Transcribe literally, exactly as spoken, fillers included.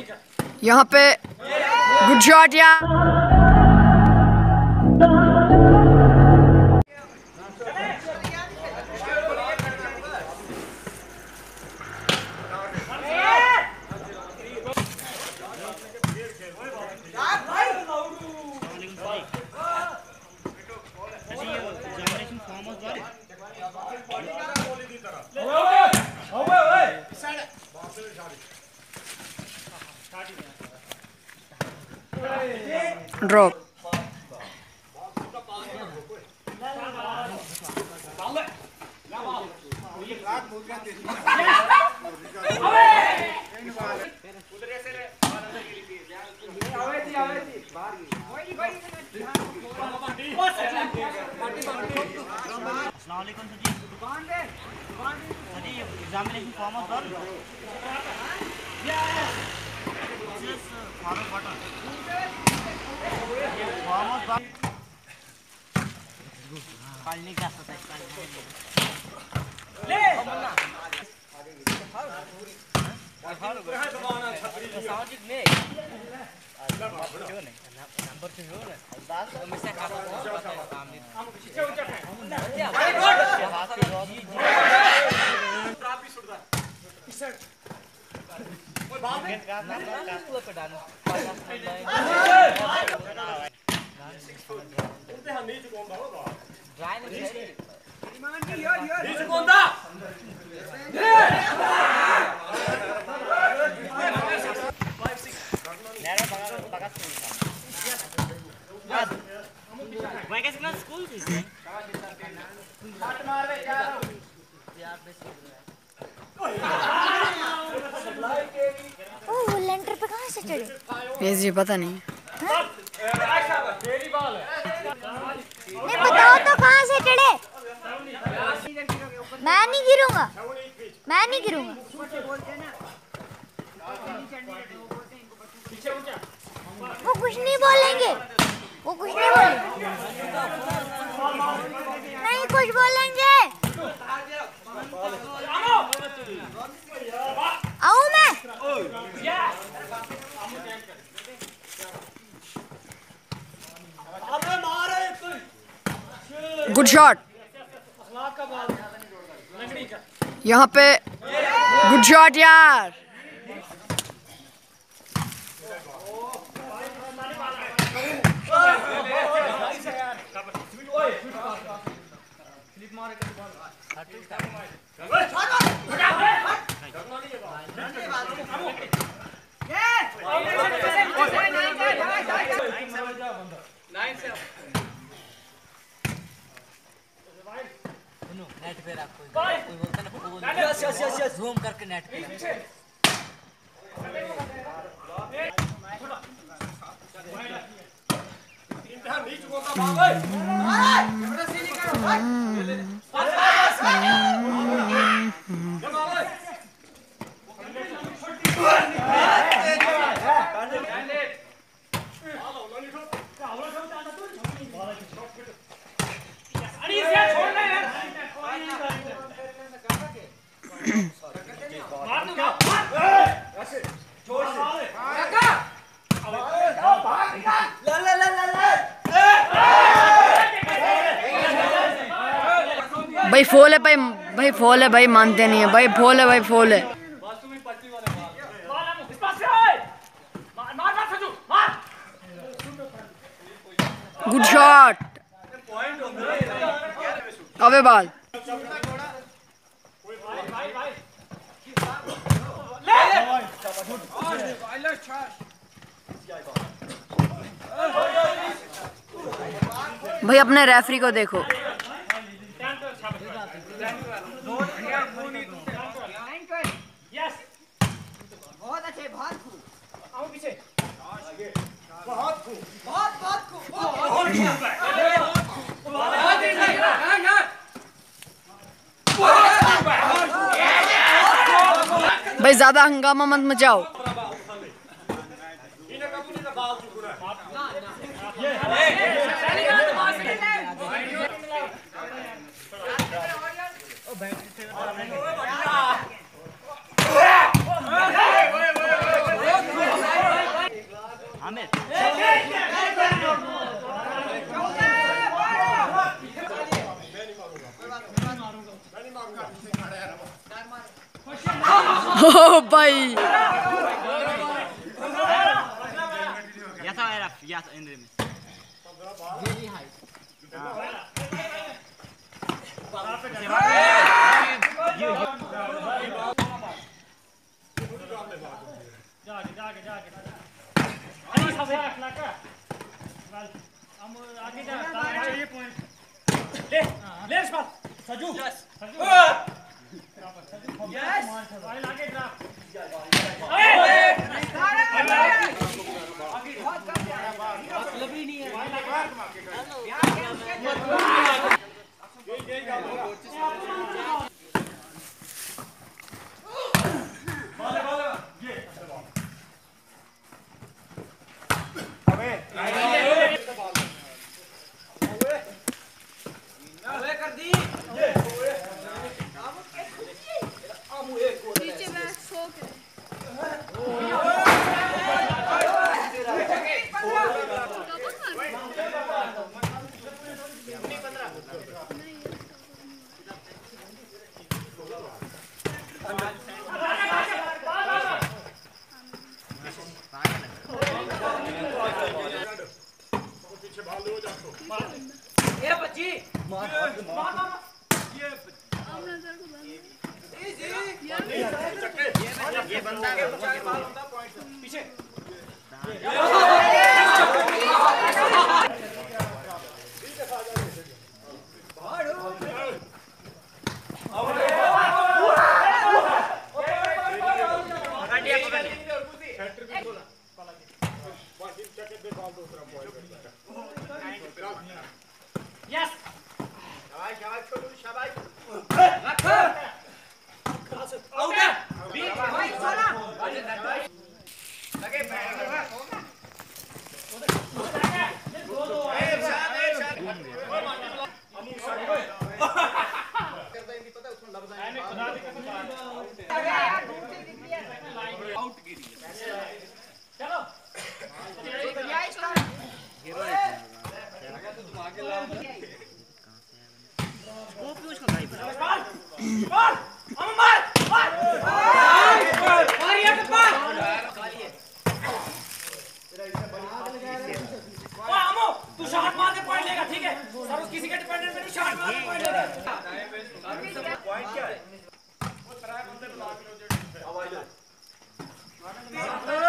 यहाँ पे good shot यार। Drop Examination form was done. Yes. Just follow button. Form was done. कल नहीं कर सकता ले सामाजिक में नंबर से हो ना दास हमेशा काम काम नहीं पीछे ऊंचा है ट्रैप भी सुटदा सर कोई बात नहीं पूरा पे डालो उनते हम नीचे कोंदा हो ड्राई नहीं है मान की यार यार नीचे कोंदा नेरा बगा बगा भाई कैसे ना स्कूल से हट मार बे यार यार बे ओ वो लेंटर पे कहां से चढ़े ये जी पता नहीं तेरी बॉल है नहीं बताओ तो कहां से चढ़े मैं नहीं गिरूंगा मैं नहीं गिरूंगा वो कुछ नहीं बोलेंगे वो कुछ नहीं बोलेंगे नहीं कुछ बोलेंगे आओ मैं गुड शॉट यहाँ पे गुड शॉट यार। नेट पे रख कोई कोई बोलता ना football yes yes yes yes zoom करके नेट पे भाई फोल है भाई भाई फोल है भाई मानते नहीं है भाई फोल है भाई फोल है। गुड शॉट अबे बाल भाई अपने रेफरी को देखो बहुत अच्छे बहुत खूब आओ पीछे बहुत खूब बहुत बहुत खूब भाई ज्यादा हंगामा मत मचाओ। भाई। या था यार या था इंद्र में वेरी हाई जाके जाके जाके अरे सब है लगा हम आगे जा ये पॉइंट ले ले शॉट सजू सजू यस भाई आगे जा अरे आगे बहुत कम जा रहा है मतलब ही नहीं है ये ये बाले बाले ये अबे अबे कर दी ये नीचे बैठ सो के पीछे भाग लो जाओ ये बच्ची मार मार मार ये अब नजर को बंद ये बंदा पीछे यस शाबाश शाबाश छोटू शाबाश रख आउट बीच भाई चला लगे पैर चलो तू शॉट मार के पॉइंट लेगा ठीक है सर उस किसी के डिपेंडेंट पे नहीं शॉट मार के पॉइंट लेगा पॉइंट क्या है वो तरह बंदे बुला के लो जो आवाज